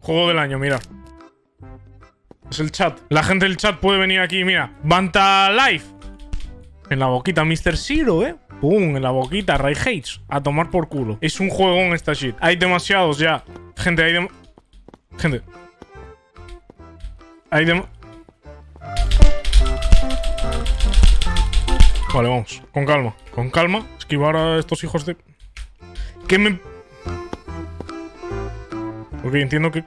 Juego del año, mira. Es el chat. La gente del chat puede venir aquí, mira. Banta Life. En la boquita, Mr. Zero, Pum, en la boquita, Ray Hates. A tomar por culo. Es un juegón esta shit. Hay demasiados ya. Gente, hay Gente. Hay Vale, vamos. Con calma. Con calma. Esquivar a estos hijos de... ¿Qué me...? Ok, entiendo que...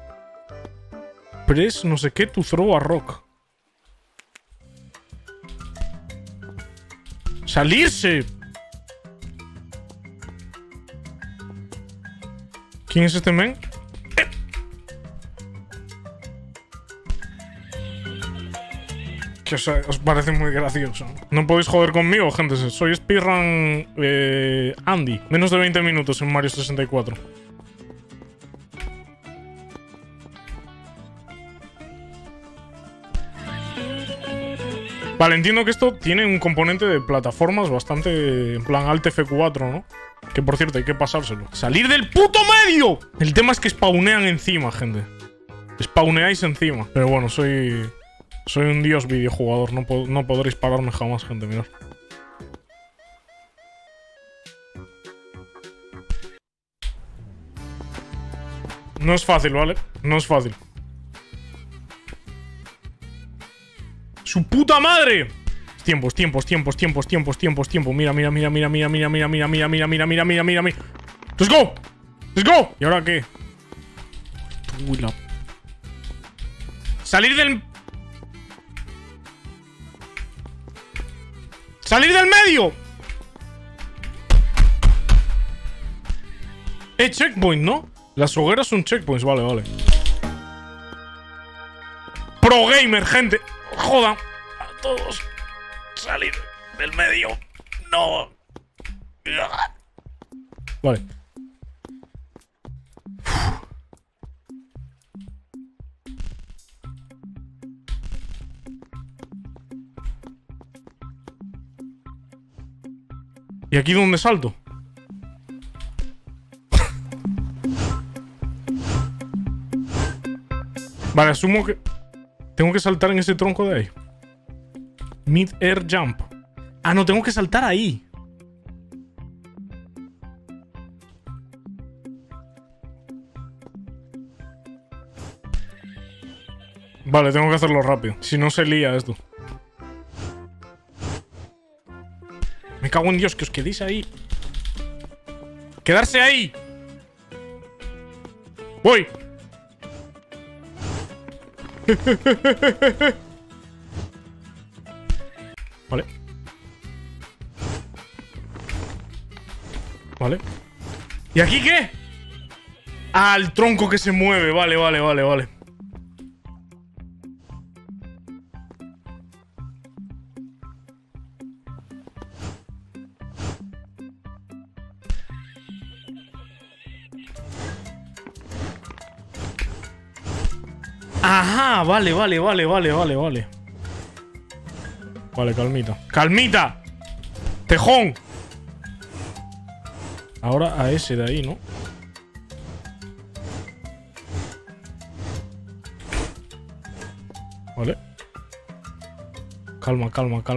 Press no sé qué to throw a rock. ¡Salirse! ¿Quién es este men? Que os parece muy gracioso. No podéis joder conmigo, gente. Soy speedrun Andy. Menos de 20 minutos en Mario 64. Vale, entiendo que esto tiene un componente de plataformas bastante... En plan Alt F4, ¿no? Que por cierto, hay que pasárselo. ¡Salir del puto medio! El tema es que spawnean encima, gente. Spawneáis encima. Pero bueno, soy un dios videojugador. No podréis pararme jamás, gente. Mirad. No es fácil, ¿vale? No es fácil. ¡Su puta madre! Tiempos. Mira. ¡Let's go! ¡Let's go! ¿Y ahora qué? Uy, la... ¡Salir del... ¡Salir del medio! Checkpoint, ¿no? Las hogueras son checkpoints, vale. Pro gamer, gente. Jodan a todos. Salir del medio. No. Vale. ¿Y aquí dónde salto? Vale, asumo que... Tengo que saltar en ese tronco de ahí. Mid-air jump. Ah, no, tengo que saltar ahí. Vale, tengo que hacerlo rápido. Si no se lía esto. Me cago en Dios, que os quedéis ahí. ¡Quedarse ahí! ¡Voy! Vale. Vale. ¿Y aquí qué? Ah, el tronco que se mueve. Vale. Ajá, vale. Vale, calmita. ¡Calmita! ¡Tejón! Ahora a ese de ahí, ¿no? Vale. Calma.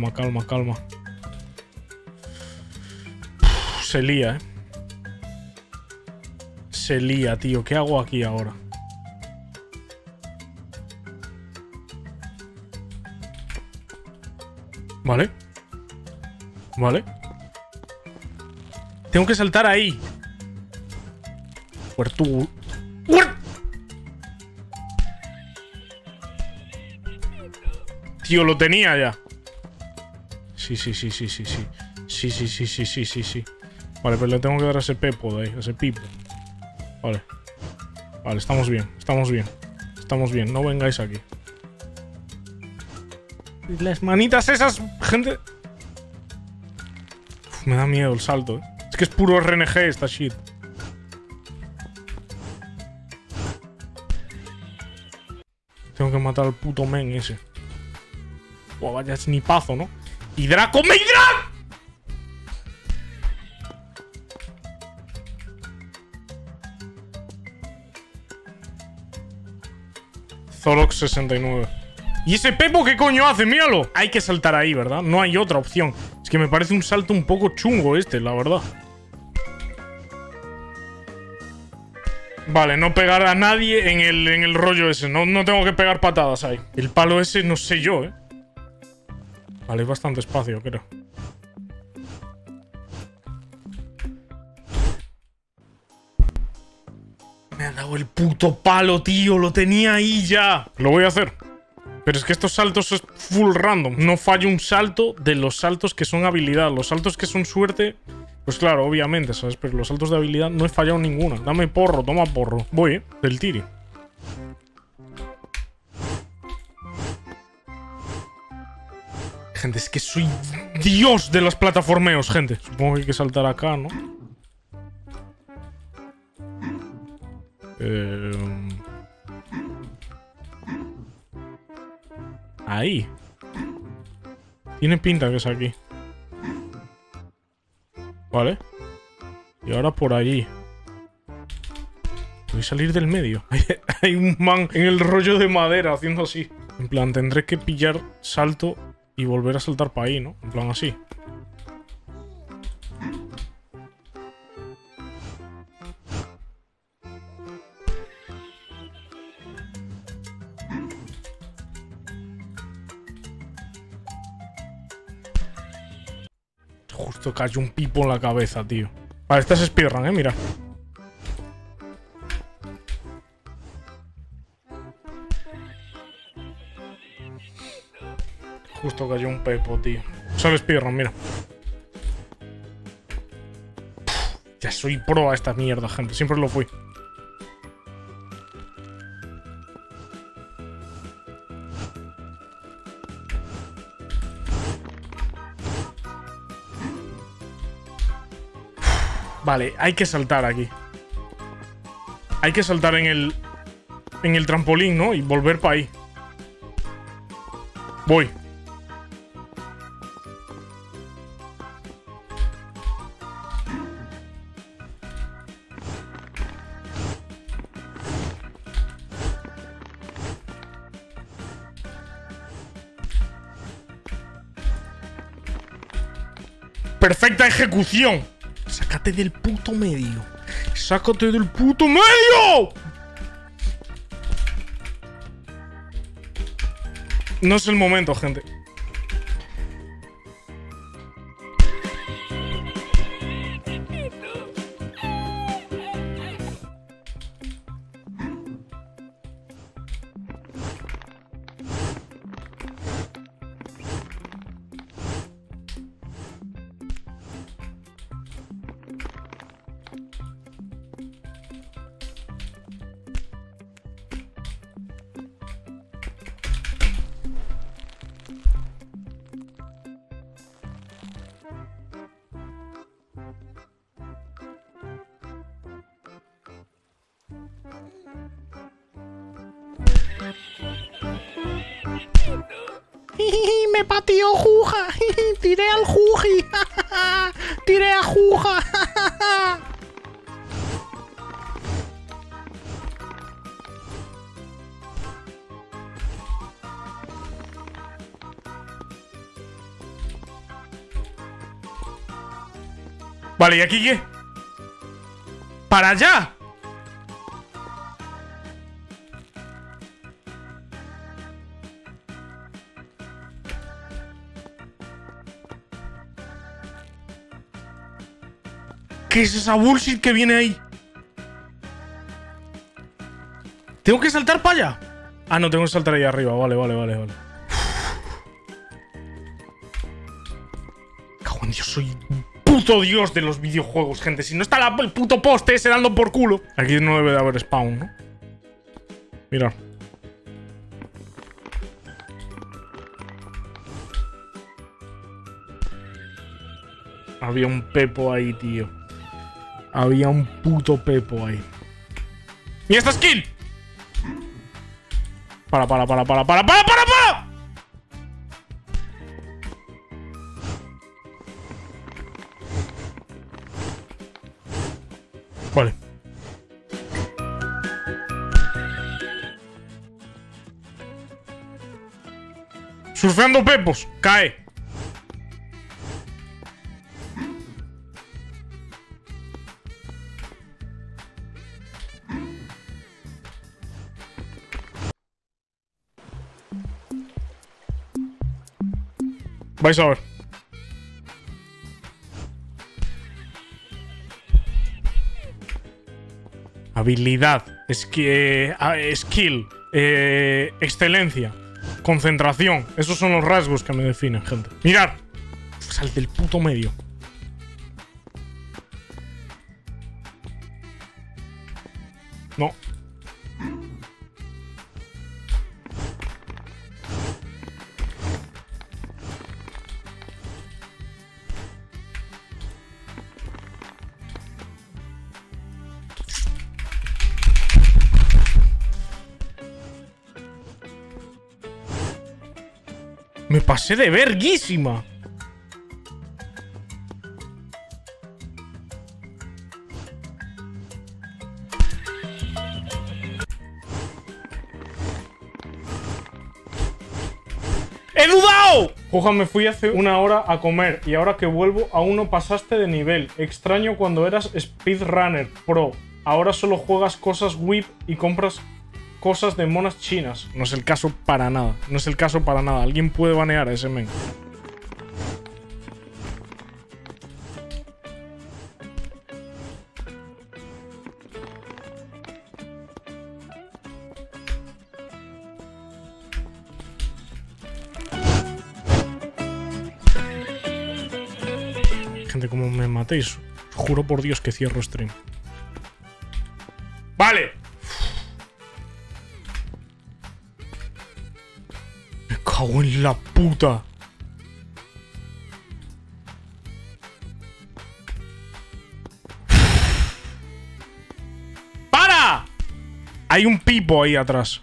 Uf, se lía, Se lía, tío. ¿Qué hago aquí ahora? Vale. Tengo que saltar ahí. Puerto. Tío, lo tenía ya. Sí. Vale, pero le tengo que dar a ese pepo de ahí, a ese pipo. Vale, estamos bien. No vengáis aquí. Las manitas esas, gente. Uf, me da miedo el salto, Es que es puro RNG esta shit. Tengo que matar al puto men ese. Oh, vaya snipazo, ¿no? ¡Y Draco Meidra! Zolox69. ¿Y ese Pepo qué coño hace? ¡Míralo! Hay que saltar ahí, ¿verdad? No hay otra opción. Es que me parece un salto un poco chungo este, la verdad. Vale, no pegar a nadie en el rollo ese. No tengo que pegar patadas ahí. El palo ese no sé yo, ¿eh? Vale, hay bastante espacio, creo. Me ha dado el puto palo, tío. Lo tenía ahí ya. Lo voy a hacer. Pero es que estos saltos es full random. No fallo un salto de los saltos que son habilidad. Los saltos que son suerte, pues claro, obviamente, ¿sabes? Pero los saltos de habilidad no he fallado ninguna. Dame porro, toma porro. Voy, del tiri. Gente, es que soy Dios de los plataformeos, gente. Supongo que hay que saltar acá, ¿no? Ahí. Tiene pinta que es aquí. Vale. Y ahora por allí. Voy a salir del medio. Hay un man en el rollo de madera haciendo así. En plan, tendré que pillar salto y volver a saltar para ahí, ¿no? En plan, así. Justo cayó un pipo en la cabeza, tío. Vale, esta es speedrun, mira. Justo cayó un pepo, tío. Solo speedrun, mira. Ya soy pro a esta mierda, gente. Siempre lo fui. Vale, hay que saltar aquí. Hay que saltar en el trampolín, ¿no? Y volver para ahí. Voy. Perfecta ejecución. Sácate del puto medio. Sácate del puto medio. No es el momento, gente. Me pateó Juja. Tiré al Juji. Tiré a Juja. Vale, ¿y aquí qué? ¡Para allá! ¿Qué es esa bullshit que viene ahí? ¿Tengo que saltar para allá? Ah, no, tengo que saltar ahí arriba. Vale. Cago en Dios, soy puto dios de los videojuegos, gente. Si no está el puto poste ese dando por culo. Aquí no debe de haber spawn, ¿no? Mirad. Había un pepo ahí, tío. Había un puto pepo ahí. ¡Y esta skill! Para. Vale. Surfeando pepos. Cae. Vais a ver. Habilidad. Skill. Excelencia. Concentración. Esos son los rasgos que me definen, gente. Mirad. Sal del puto medio. No. Me pasé de verguísima. ¡He dudado! Joja, me fui hace una hora a comer y ahora que vuelvo aún no pasaste de nivel. Extraño cuando eras speedrunner pro. Ahora solo juegas cosas whip y compras cosas de monas chinas. No es el caso para nada. No es el caso para nada. Alguien puede banear a ese men. Gente, como me matéis, juro por Dios que cierro stream. ¡Vale! Me cago en la puta. ¡Para! Hay un pipo ahí atrás.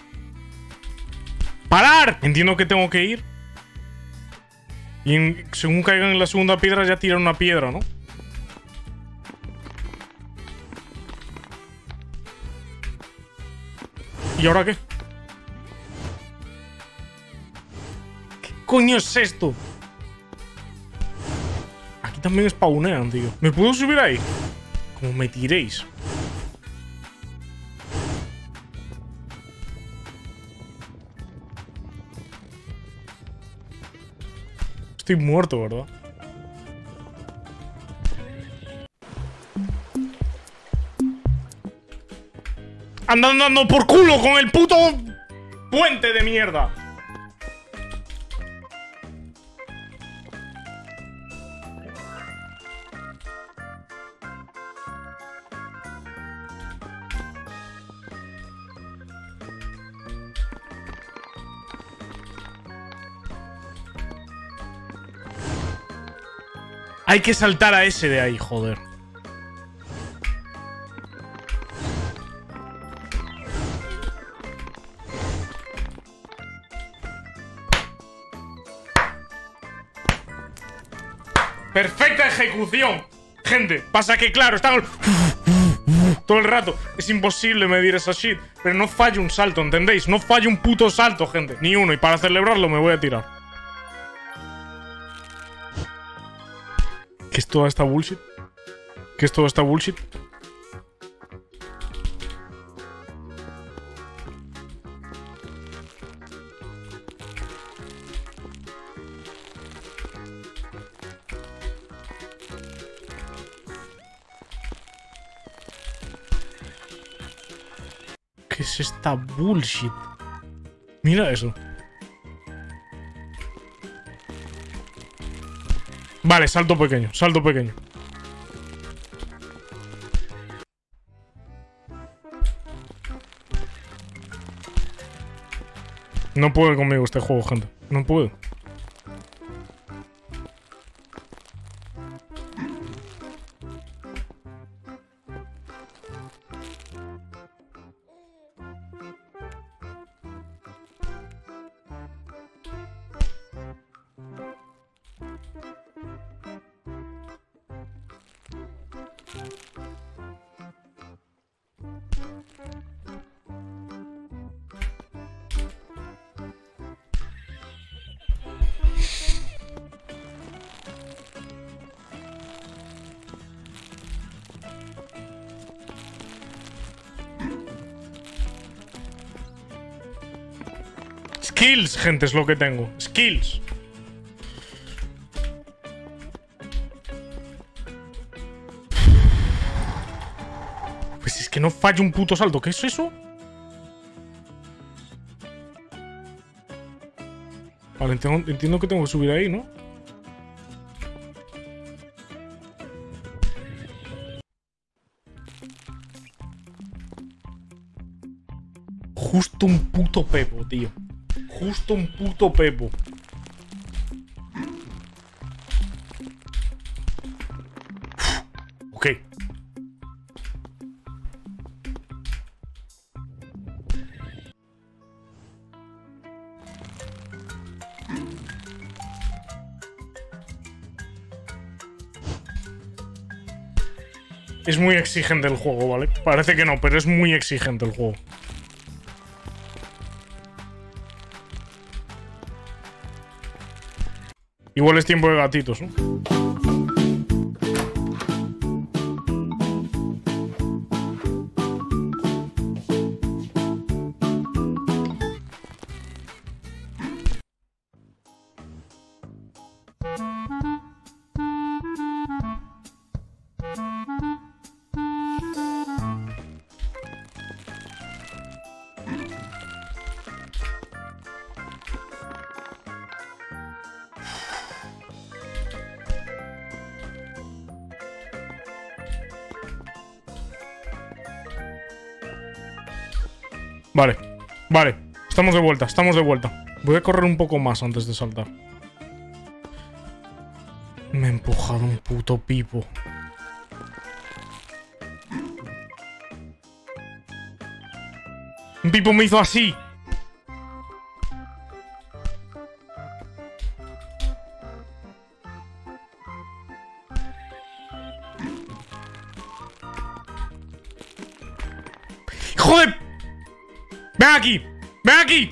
¡Parar! Entiendo que tengo que ir. Y según caigan en la segunda piedra ya tiran una piedra, ¿no? ¿Y ahora qué? ¿Qué coño es esto? Aquí también spawnean, tío. ¿Me puedo subir ahí? Como me tiréis. Estoy muerto, ¿verdad? Andando por culo con el puto puente de mierda. Hay que saltar a ese de ahí, joder. Perfecta ejecución. Gente, pasa que claro, están todo el rato. Es imposible medir esa shit. Pero no fallo un salto, ¿entendéis? No fallo un puto salto, gente. Ni uno. Y para celebrarlo me voy a tirar. ¿Qué es toda esta bullshit? ¿Qué es toda esta bullshit? ¿Qué es esta bullshit? Mira eso. Vale, salto pequeño, salto pequeño. No puede conmigo este juego, gente. No puedo. Skills, gente, es lo que tengo. Skills. Pues es que no falla un puto salto. ¿Qué es eso? Vale, entiendo que tengo que subir ahí, ¿no? Justo un puto pepo, tío. Justo un puto pepo. Ok. Es muy exigente el juego, ¿vale? Parece que no, pero es muy exigente el juego. Igual es tiempo de gatitos, ¿no? Vale, vale. Estamos de vuelta, estamos de vuelta. Voy a correr un poco más antes de saltar. Me he empujado un puto pipo. Un pipo me hizo así. ¡Joder! ¡Ven aquí! ¡Ven aquí!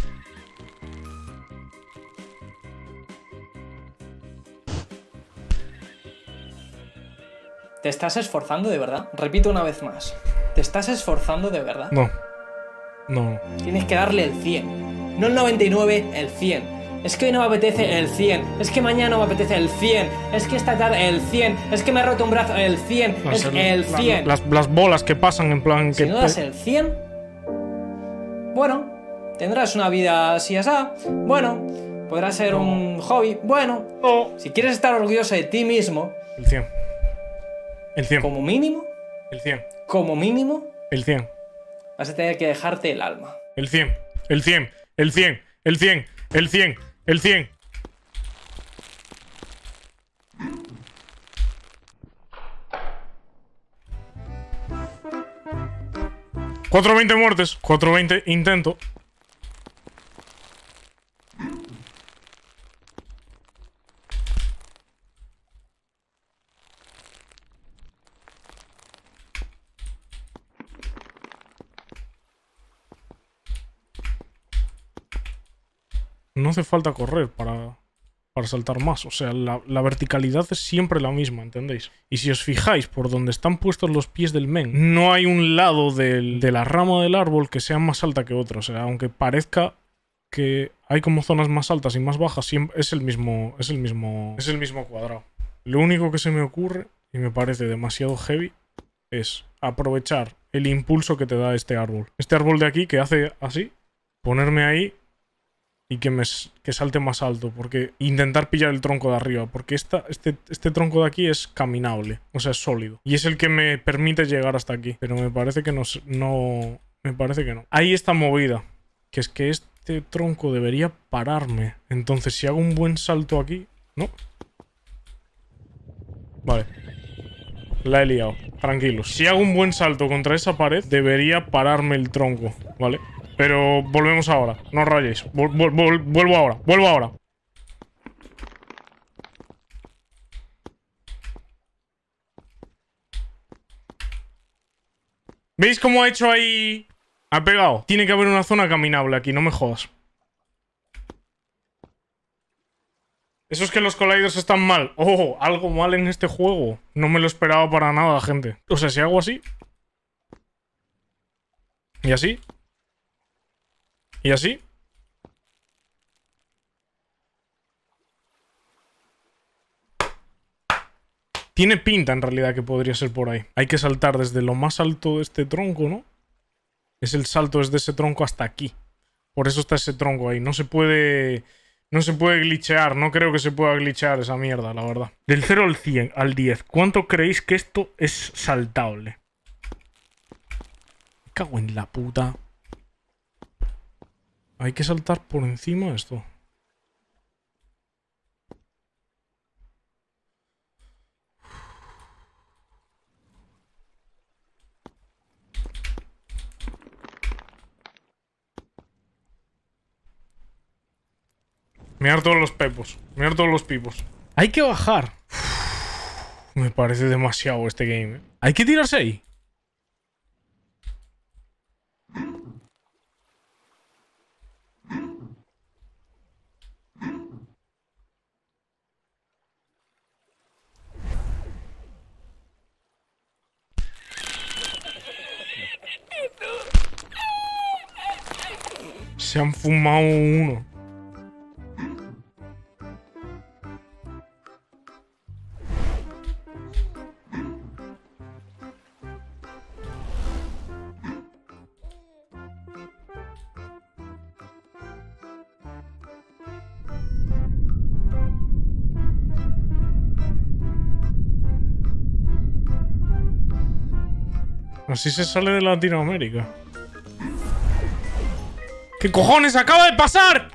¿Te estás esforzando de verdad? Repito una vez más. ¿Te estás esforzando de verdad? No. No. Tienes que darle el 100. No el 99, el 100. Es que hoy no me apetece el 100. Es que mañana no me apetece el 100. Es que esta tarde el 100. Es que me he roto un brazo el 100. Es el 100. Las bolas que pasan en plan... Si no das el 100... Bueno, tendrás una vida así asá. Bueno, podrá ser un hobby. Bueno, si quieres estar orgulloso de ti mismo... El 100. El 100. Como mínimo... El 100. Como mínimo... El 100. Vas a tener que dejarte el alma. El 100. El 100. El 100. El 100. El 100. El 100. $420 muertes. 420 intento. No hace falta correr para saltar más. O sea, la verticalidad es siempre la misma, ¿entendéis? Y si os fijáis por donde están puestos los pies del men, no hay un lado de la rama del árbol que sea más alta que otro. O sea, aunque parezca que hay como zonas más altas y más bajas, siempre es el mismo cuadrado. Lo único que se me ocurre, y me parece demasiado heavy, es aprovechar el impulso que te da este árbol. Este árbol de aquí que hace así, ponerme ahí y que salte más alto, porque intentar pillar el tronco de arriba, porque este tronco de aquí es caminable, o sea, es sólido, y es el que me permite llegar hasta aquí, pero me parece que no, me parece que no. Hay esta movida, que es que este tronco debería pararme, entonces si hago un buen salto aquí, ¿no? Vale. La he liado, tranquilos. Si hago un buen salto contra esa pared, debería pararme el tronco, ¿vale? Pero volvemos ahora, no os rayéis. Vuelvo ahora, vuelvo ahora. ¿Veis cómo ha hecho ahí? Ha pegado. Tiene que haber una zona caminable aquí, no me jodas. Eso es que los colliders están mal. Oh, algo mal en este juego. No me lo esperaba para nada, gente. O sea, si hago así. Y así. Y así. Tiene pinta, en realidad, que podría ser por ahí. Hay que saltar desde lo más alto de este tronco, ¿no? Es el salto desde ese tronco hasta aquí. Por eso está ese tronco ahí. No se puede... No se puede glitchear. No creo que se pueda glitchear esa mierda, la verdad. Del 0 al 100, al 10. ¿Cuánto creéis que esto es saltable? Me cago en la puta. Hay que saltar por encima de esto. Mirar todos los pepos. Mirar todos los pipos. Hay que bajar. Uf, me parece demasiado este game. Hay que tirarse ahí. Se han fumado uno. Así se sale de Latinoamérica. ¿Qué cojones acaba de pasar?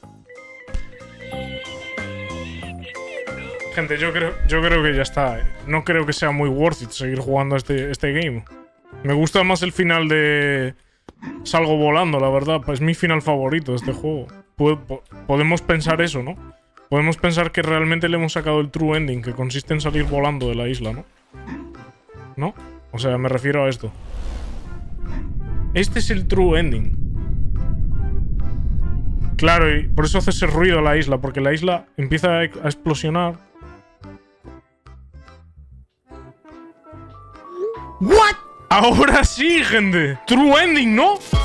Gente, yo creo que ya está. No creo que sea muy worth it seguir jugando este game. Me gusta más el final de... Salgo volando, la verdad. Es mi final favorito de este juego. Podemos pensar eso, ¿no? Podemos pensar que realmente le hemos sacado el true ending, que consiste en salir volando de la isla, ¿no? ¿No? O sea, me refiero a esto. Este es el true ending. Claro, y por eso hace ese ruido la isla, porque la isla empieza a explosionar. ¿What? Ahora sí, gente. True ending, ¿no?